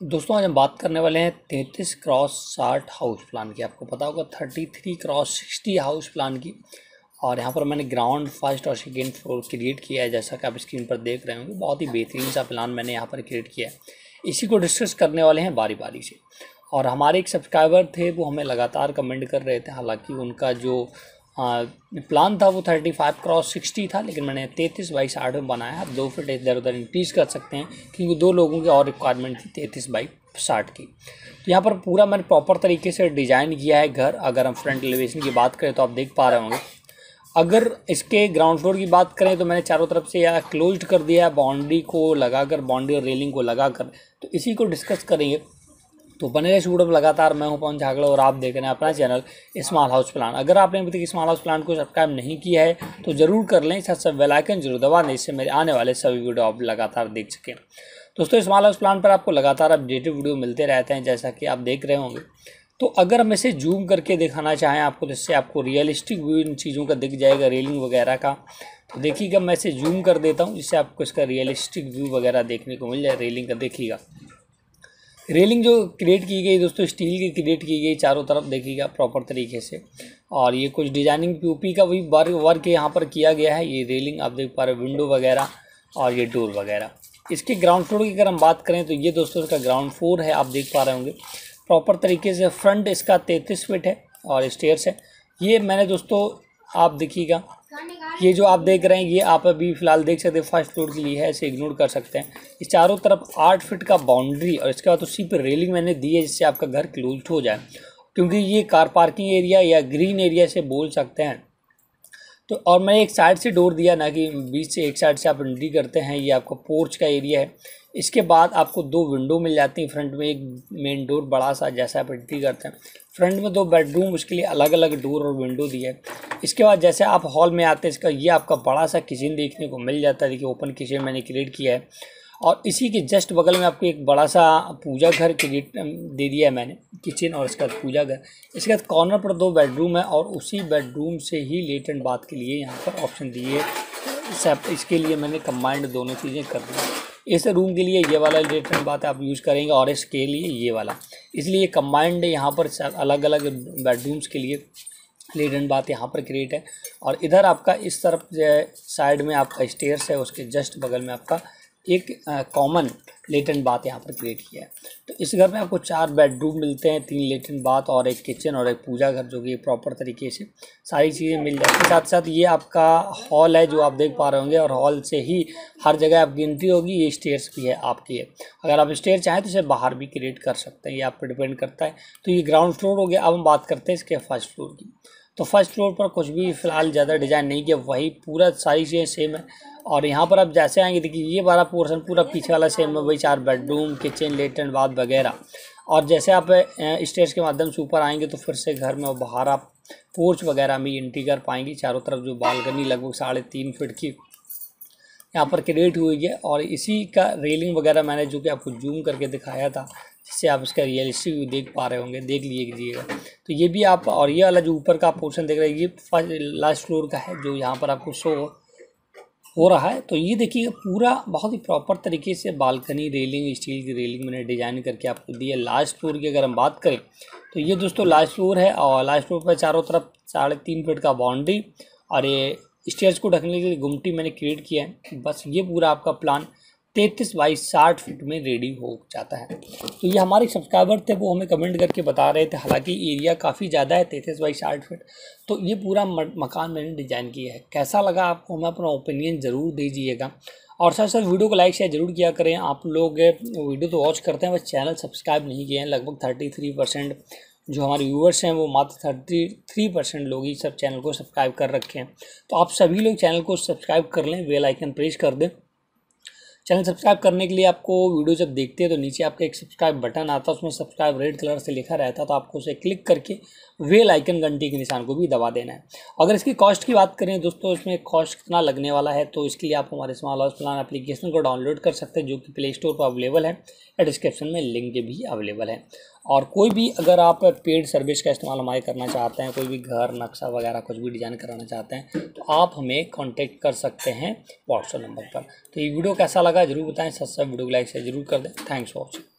दोस्तों आज हम बात करने वाले हैं 33x60 हाउस प्लान की। आपको पता होगा 33x60 हाउस प्लान की। और यहाँ पर मैंने ग्राउंड फर्स्ट और सेकेंड फ्लोर क्रिएट किया है, जैसा कि आप स्क्रीन पर देख रहे होंगे। बहुत ही बेहतरीन सा प्लान मैंने यहाँ पर क्रिएट किया है। इसी को डिस्कस करने वाले हैं बारी बारी से। और हमारे एक सब्सक्राइबर थे, वो हमें लगातार कमेंट कर रहे थे। हालांकि उनका जो प्लान था वो 35x60 था, लेकिन मैंने 33x60 में बनाया। आप 2 फीट इधर उधर इंक्रीज़ कर सकते हैं, क्योंकि 2 लोगों की और रिक्वायरमेंट थी 33x60 की। तो यहाँ पर पूरा मैंने प्रॉपर तरीके से डिज़ाइन किया है घर। अगर हम फ्रंट एलिवेशन की बात करें तो आप देख पा रहे होंगे। अगर इसके ग्राउंड फ्लोर की बात करें तो मैंने चारों तरफ से यह क्लोज्ड कर दिया है, बाउंड्री को लगाकर, बाउंड्री और रेलिंग को लगाकर। तो इसी को डिस्कस करेंगे। तो बने रहे वीडियो में लगातार। मैं हूं पवन झागड़ा और आप देख रहे हैं अपना चैनल स्मॉल हाउस प्लान। अगर आपने अभी तक स्मॉल हाउस प्लान को सब्सक्राइब नहीं किया है तो ज़रूर कर लें, साथ साथ बेल आइकन जरूर दबा दें, इससे मेरे आने वाले सभी वीडियो आप लगातार देख सकें। दोस्तों स्मॉल हाउस प्लान पर आपको लगातार अपडेटेड वीडियो मिलते रहते हैं, जैसा कि आप देख रहे होंगे। तो अगर हम इसे जूम करके दिखाना चाहें आपको, तो इससे आपको रियलिस्टिक व्यू इन चीज़ों का दिख जाएगा, रेलिंग वगैरह का। तो देखिएगा, मैं इसे जूम कर देता हूँ, जिससे आपको इसका रियलिस्टिक व्यू वगैरह देखने को मिल जाए रेलिंग का। देखिएगा रेलिंग जो क्रिएट की गई दोस्तों, स्टील की क्रिएट की गई, चारों तरफ देखिएगा प्रॉपर तरीके से। और ये कुछ डिजाइनिंग पीओपी का भी वर्क यहाँ पर किया गया है। ये रेलिंग आप देख पा रहे हो, विंडो वगैरह और ये डोर वगैरह। इसके ग्राउंड फ्लोर की अगर हम बात करें तो ये दोस्तों इसका ग्राउंड फ्लोर है, आप देख पा रहे होंगे प्रॉपर तरीके से। फ्रंट इसका 33 फीट है और स्टेयर्स है। ये मैंने दोस्तों, आप देखिएगा, ये जो आप देख रहे हैं ये आप अभी फ़िलहाल देख सकते हैं फर्स्ट फ्लोर के लिए है, इसे इग्नोर कर सकते हैं। इस चारों तरफ 8 फीट का बाउंड्री और इसके बाद उसी पर रेलिंग मैंने दी है, जिससे आपका घर क्लोज हो जाए, क्योंकि ये कार पार्किंग एरिया या ग्रीन एरिया से बोल सकते हैं। तो और मैंने एक साइड से डोर दिया, ना कि बीच से एक साइड से आप एंट्री करते हैं। ये आपका पोर्च का एरिया है। इसके बाद आपको 2 विंडो मिल जाती हैं। फ्रंट में एक मेन डोर बड़ा सा, जैसा आप एंट्री करते हैं। फ्रंट में 2 बेडरूम, उसके लिए अलग अलग डोर और विंडो दी है। इसके बाद जैसे आप हॉल में आते हैं, इसका ये आपका बड़ा सा किचन देखने को मिल जाता है। देखिए ओपन किचन मैंने क्रिएट किया है। और इसी के जस्ट बगल में आपको एक बड़ा सा पूजा घर क्रिएट दे दिया है मैंने, किचन और इसका पूजा घर। इसके बाद कॉर्नर पर 2 बेडरूम है और उसी बेडरूम से ही लेट एंड बाथ के लिए यहाँ पर ऑप्शन दिए है। इसके लिए मैंने कंबाइंड दोनों चीज़ें कर दी। इस रूम के लिए ये वाला लेट एंड बाथ आप यूज़ करेंगे और इसके लिए ये वाला, इसलिए कंबाइंड यहाँ पर अलग अलग बेडरूम्स के लिए लेट एंड बाथ यहाँ पर क्रिएट है। और इधर आपका इस तरफ साइड में आपका स्टेयर्स है, उसके जस्ट बगल में आपका एक कॉमन लेट एंड बाथ यहाँ पर क्रिएट किया है। तो इस घर में आपको 4 बेडरूम मिलते हैं, 3 लेट एंड बाथ और एक किचन और एक पूजा घर, जो कि प्रॉपर तरीके से सारी चीज़ें मिल जाती है। साथ साथ ये आपका हॉल है, जो आप देख पा रहे होंगे, और हॉल से ही हर जगह आपकी एंट्री होगी। ये स्टेयर्स भी है आपकी है। अगर आप स्टेयर चाहें तो इसे बाहर भी क्रिएट कर सकते हैं, ये आप पर डिपेंड करता है। तो ये ग्राउंड फ्लोर हो गया। अब हम बात करते हैं इसके फर्स्ट फ्लोर की। तो फर्स्ट फ्लोर पर कुछ भी फ़िलहाल ज़्यादा डिज़ाइन नहीं किया, वही पूरा सारी चीज़ें सेम है। और यहाँ पर आप जैसे आएंगे, देखिए ये वाला पोर्शन पूरा पीछे वाला सेम है, वही 4 bedroom, kitchen, lat and bath वगैरह। और जैसे आप स्टेयर्स के माध्यम से ऊपर आएंगे तो फिर से घर में बाहर आप पोर्च वगैरह में एंट्री कर पाएंगे। चारों तरफ जो बालकनी लगभग 3.5 फीट की यहाँ पर क्रिएट हुई है। और इसी का रेलिंग वगैरह मैंने जो कि आपको जूम करके दिखाया था, जिससे आप इसका रियलिस्टिक व्यू देख पा रहे होंगे, देख लीजिएगा। तो ये भी आप, और ये वाला जो ऊपर का पोर्शन देख रहे हैं, ये फर्स्ट लास्ट फ्लोर का है, जो यहाँ पर आपको शो हो रहा है। तो ये देखिए पूरा बहुत ही प्रॉपर तरीके से बालकनी रेलिंग, स्टील की रेलिंग मैंने डिज़ाइन करके आपको दी है। लास्ट फ्लोर की अगर हम बात करें तो ये दोस्तों लास्ट फ्लोर है, और लास्ट फ्लोर पर चारों तरफ 3.5 फीट का बाउंड्री और ये स्टेयर्स को ढकने के लिए गुमटी मैंने क्रिएट किया है। बस ये पूरा आपका प्लान 33x60 फीट में रेडी हो जाता है। तो ये हमारे सब्सक्राइबर थे, वो हमें कमेंट करके बता रहे थे। हालांकि एरिया काफ़ी ज़्यादा है, 33x60 फीट। तो ये पूरा मकान मैंने डिज़ाइन किया है। कैसा लगा आपको, हमें अपना ओपिनियन ज़रूर दीजिएगा। और साथ साथ वीडियो को लाइक शेयर जरूर किया करें। आप लोग वीडियो तो वॉच करते हैं, बस चैनल सब्सक्राइब नहीं किए हैं। लगभग 33% जो हमारे व्यूअर्स हैं, वो मात्र 33% लोग ही सब चैनल को सब्सक्राइब कर रखे हैं। तो आप सभी लोग चैनल को सब्सक्राइब कर लें, बेल आइकन प्रेस कर दें। चैनल सब्सक्राइब करने के लिए आपको वीडियो जब देखते हैं तो नीचे आपका एक सब्सक्राइब बटन आता है, उसमें सब्सक्राइब रेड कलर से लिखा रहता है। तो आपको उसे क्लिक करके बेल आइकन घंटी के निशान को भी दबा देना है। अगर इसकी कॉस्ट की बात करें दोस्तों, इसमें कॉस्ट कितना लगने वाला है, तो इसके लिए आप हमारे स्मॉल हाउस प्लान एप्लीकेशन को डाउनलोड कर सकते हैं, जो कि प्ले स्टोर पर अवेलेबल है या डिस्क्रिप्शन में लिंक भी अवेलेबल है। और कोई भी अगर आप पेड सर्विस का इस्तेमाल हमारे करना चाहते हैं, कोई भी घर नक्शा वगैरह कुछ भी डिज़ाइन कराना चाहते हैं, तो आप हमें कांटेक्ट कर सकते हैं व्हाट्सएप नंबर पर। तो ये वीडियो कैसा लगा जरूर बताएं, सब्सक्राइब वीडियो को लाइक शेयर जरूर कर दें। Thanks for watching.